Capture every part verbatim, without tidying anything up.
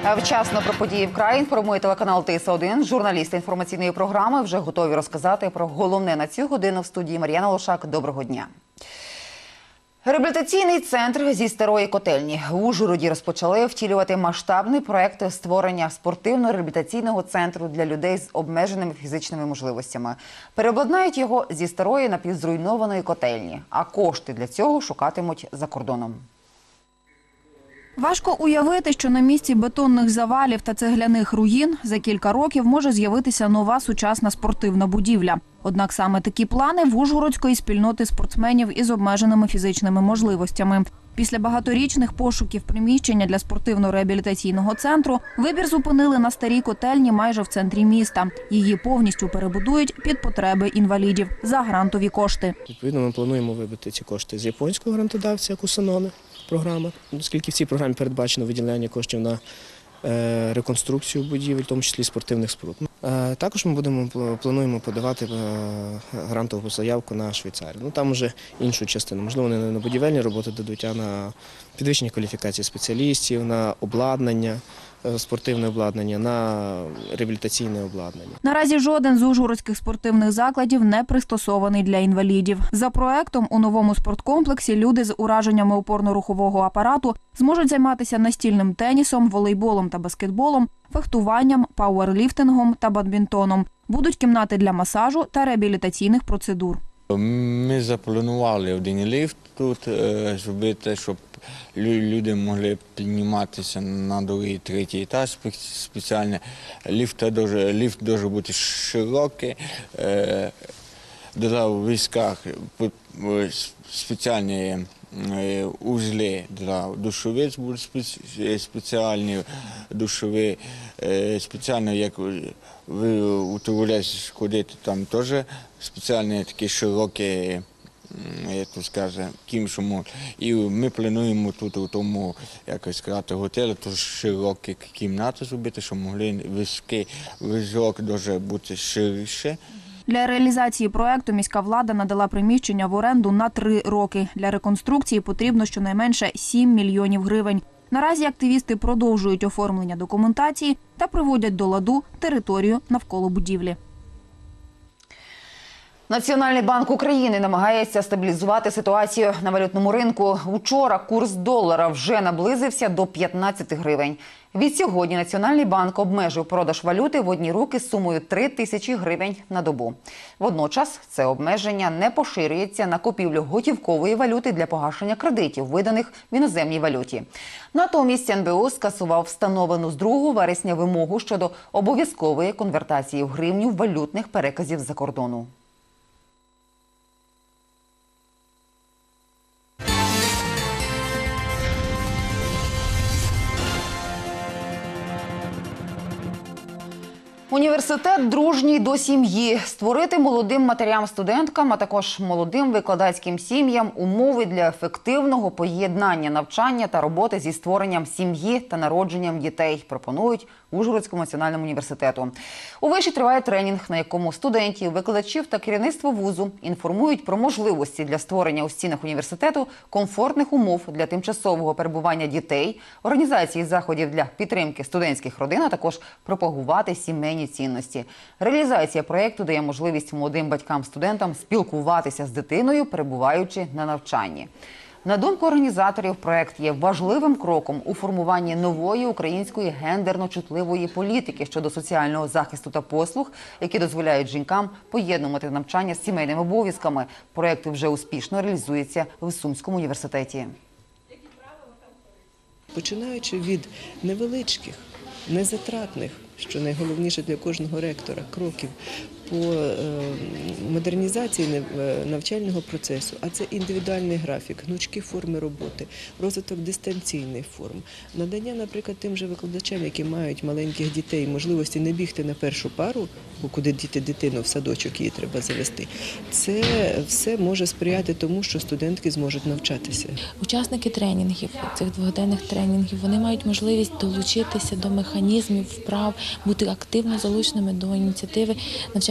Вчасно про події в краї інформує телеканал Т С один. Журналісти інформаційної програми вже готові розказати про головне на цю годину в студії. Мар'яна Лошак. Доброго дня. Реабілітаційний центр зі старої котельні в Ужгороді розпочали втілювати масштабний проект створення спортивно-реабілітаційного центру для людей з обмеженими фізичними можливостями. Переобладнають його зі старої напівзруйнованої котельні, а кошти для цього шукатимуть за кордоном. Важко уявити, що на місці бетонних завалів та цегляних руїн за кілька років може з'явитися нова сучасна спортивна будівля. Однак саме такі плани в ужгородської спільноти спортсменів із обмеженими фізичними можливостями. Після багаторічних пошуків приміщення для спортивно-реабілітаційного центру вибір зупинили на старій котельні майже в центрі міста. Її повністю перебудують під потреби інвалідів за грантові кошти. Відповідно, ми плануємо вибити ці кошти з японського грантодавця Кусаноме програма, оскільки в цій програмі передбачено виділення коштів на реконструкцію будівель, в тому числі спортивних споруд. Також ми будемо плануємо подавати грантову заявку на Швейцарію. Ну там вже іншу частину. Можливо, не на будівельні роботи дадуть, а на підвищення кваліфікації спеціалістів, на обладнання, спортивне обладнання, на реабілітаційне обладнання. Наразі жоден з ужгородських спортивних закладів не пристосований для інвалідів. За проектом у новому спорткомплексі люди з ураженнями опорно-рухового апарату зможуть займатися настільним тенісом, волейболом та баскетболом, фехтуванням, пауерліфтингом та бадмінтоном. Будуть кімнати для масажу та реабілітаційних процедур. Ми запланували один ліфт тут зробити, щоб люди могли підніматися на другий, третій етаж спеціально. Ліфт дуже, ліфт дуже бути широкий. В військах спеціальні узли для душовиць будуть спеціальні душові, спеціально як ви у туалеті ходите, там теж спеціальні такі широкі, як то скаже, кімшому. І ми плануємо тут у тому, як сказати, готелі, то широкі кімнати зробити, щоб могли візки, візок дуже бути ширше. Для реалізації проекту міська влада надала приміщення в оренду на три роки. Для реконструкції потрібно щонайменше сім мільйонів гривень. Наразі активісти продовжують оформлення документації та приводять до ладу територію навколо будівлі. Національний банк України намагається стабілізувати ситуацію на валютному ринку. Учора курс долара вже наблизився до п'ятнадцяти гривень. Відсьогодні Національний банк обмежив продаж валюти в одні руки з сумою три тисячі гривень на добу. Водночас це обмеження не поширюється на купівлю готівкової валюти для погашення кредитів, виданих в іноземній валюті. Натомість Н Б У скасував встановлену з другого вересня вимогу щодо обов'язкової конвертації в гривню валютних переказів з-за кордону. Університет дружній до сім'ї. Створити молодим матерям-студенткам, а також молодим викладацьким сім'ям умови для ефективного поєднання навчання та роботи зі створенням сім'ї та народженням дітей, пропонують Ужгородському національному університету. У виші триває тренінг, на якому студентів, викладачів та керівництво вузу інформують про можливості для створення у стінах університету комфортних умов для тимчасового перебування дітей, організації заходів для підтримки студентських родин, а також пропагувати сімейні цінності. Реалізація проєкту дає можливість молодим батькам-студентам спілкуватися з дитиною, перебуваючи на навчанні. На думку організаторів, проєкт є важливим кроком у формуванні нової української гендерно-чутливої політики щодо соціального захисту та послуг, які дозволяють жінкам поєднувати навчання з сімейними обов'язками. Проєкт вже успішно реалізується в Сумському університеті. Починаючи від невеличких, незатратних, що найголовніше для кожного ректора, кроків по модернізації навчального процесу, а це індивідуальний графік, гнучкі форми роботи, розвиток дистанційних форм, надання, наприклад, тим же викладачам, які мають маленьких дітей, можливості не бігти на першу пару, бо куди діти дитину в садочок її треба завести. Це все може сприяти тому, що студентки зможуть навчатися. Учасники тренінгів, цих двогоденних тренінгів, вони мають можливість долучитися до механізмів, вправ, бути активно залученими до ініціативи навчально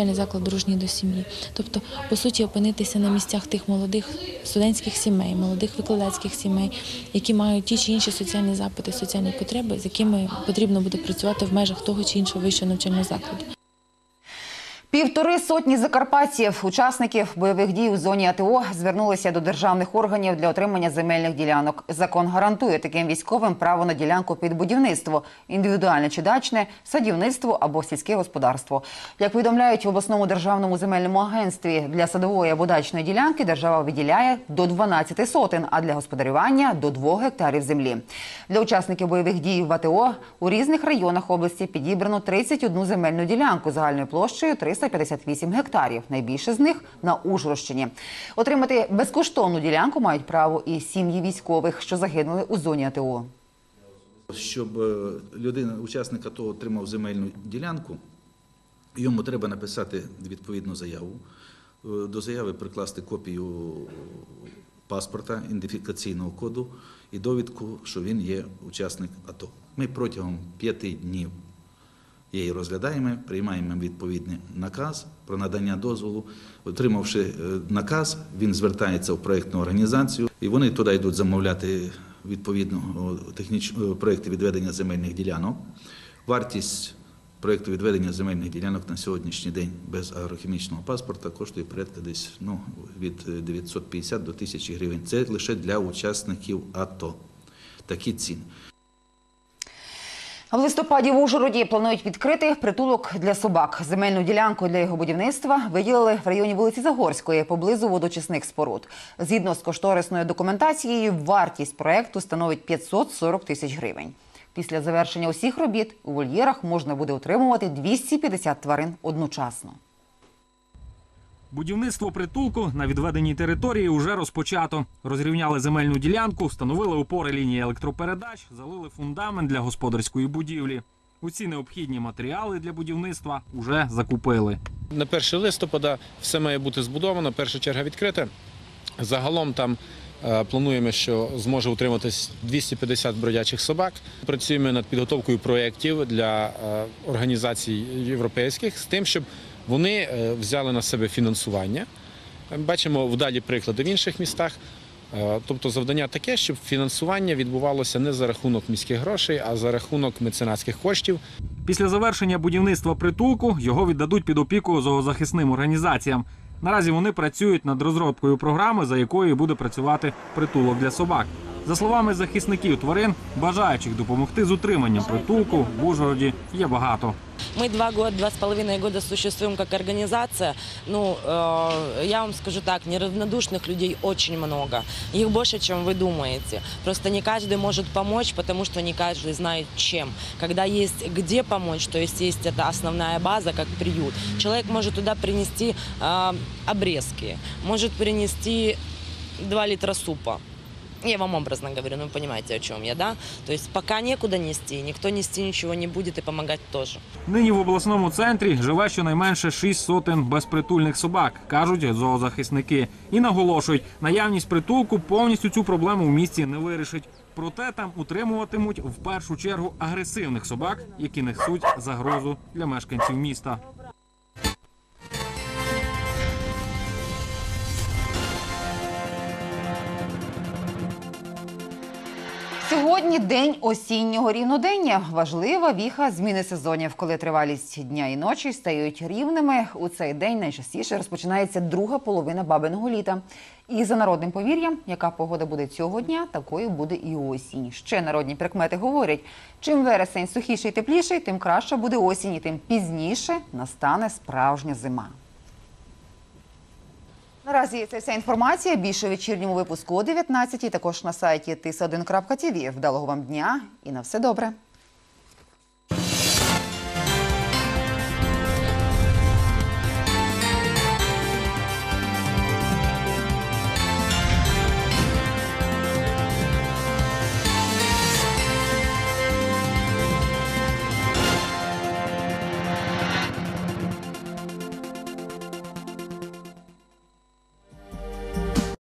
навчальний заклад дружній до сім'ї. Тобто, по суті, опинитися на місцях тих молодих студентських сімей, молодих викладацьких сімей, які мають ті чи інші соціальні запити, соціальні потреби, з якими потрібно буде працювати в межах того чи іншого вищого навчального закладу. Півтори сотні закарпатців, учасників бойових дій у зоні АТО, звернулися до державних органів для отримання земельних ділянок. Закон гарантує таким військовим право на ділянку під будівництво, індивідуальне чи дачне, садівництво або сільське господарство. Як повідомляють в обласному державному земельному агентстві, для садової або дачної ділянки держава виділяє до дванадцяти сотень, а для господарювання – до двох гектарів землі. Для учасників бойових дій в АТО у різних районах області підібрано тридцять одну земельну ділянку загальною площею триста п'ятдесят вісім гектарів. Найбільше з них на Ужгородщині. Отримати безкоштовну ділянку мають право і сім'ї військових, що загинули у зоні АТО. Щоб людина, учасник АТО отримав земельну ділянку, йому треба написати відповідну заяву. До заяви прикласти копію паспорта, ідентифікаційного коду і довідку, що він є учасник АТО. Ми протягом п'яти днів її розглядаємо, приймаємо відповідний наказ про надання дозволу. Отримавши наказ, він звертається в проєктну організацію, і вони туди йдуть замовляти відповідно технічні проєкти відведення земельних ділянок. Вартість проєкту відведення земельних ділянок на сьогоднішній день без агрохімічного паспорта коштує порядка десь ну, від дев'ятсот п'ятдесят до тисячі гривень. Це лише для учасників АТО. Такі ціни. В листопаді в Ужгороді планують відкрити притулок для собак. Земельну ділянку для його будівництва виділили в районі вулиці Загорської, поблизу водочисних споруд. Згідно з кошторисною документацією, вартість проєкту становить п'ятсот сорок тисяч гривень. Після завершення усіх робіт у вольєрах можна буде утримувати двісті п'ятдесят тварин одночасно. Будівництво притулку на відведеній території вже розпочато. Розрівняли земельну ділянку, встановили опори лінії електропередач, залили фундамент для господарської будівлі. Усі необхідні матеріали для будівництва вже закупили. На перше листопада все має бути збудовано, перша черга відкрита. Загалом там е, плануємо, що зможе утриматись двісті п'ятдесят бродячих собак. Працюємо над підготовкою проєктів для е, організацій європейських з тим, щоб вони взяли на себе фінансування. Бачимо вдалі приклади в інших містах. Тобто завдання таке, щоб фінансування відбувалося не за рахунок міських грошей, а за рахунок меценатських коштів. Після завершення будівництва притулку його віддадуть під опіку зоозахисним організаціям. Наразі вони працюють над розробкою програми, за якою буде працювати притулок для собак. За словами захисників тварин, бажаючих допомогти з утриманням притулку в Ужгороді є багато. Мы два года, два с половиной года существуем как организация. Ну, э, я вам скажу так, неравнодушных людей очень много. Их больше, чем вы думаете. Просто не каждый может помочь, потому что не каждый знает чем. Когда есть где помочь, то есть есть эта основная база, как приют. Человек может туда принести э, обрезки, может принести два литра супа. Я вам образно говорю, ну вы понимаете, о чем я, да? То есть пока некуда нести, никто нести ничего не будет и помогать тоже. Нині в обласному центрі живе щонайменше шість сотень безпритульних собак, кажуть зоозахисники. І наголошують, наявність притулку повністю цю проблему в місті не вирішить. Проте там утримуватимуть в першу чергу агресивних собак, які несуть загрозу для мешканців міста. Сьогодні день осіннього рівнодення. Важлива віха зміни сезонів, коли тривалість дня і ночі стають рівними. У цей день найчастіше розпочинається друга половина бабиного літа. І за народним повір'ям, яка погода буде цього дня, такою буде і осінь. Ще народні прикмети говорять, чим вересень сухіший і тепліший, тим краще буде осінь, і тим пізніше настане справжня зима. Наразі це вся інформація. Більше у вечірньому випуску о дев'ятнадцятій, також на сайті тис один крапка ті ві. Вдалого вам дня і на все добре!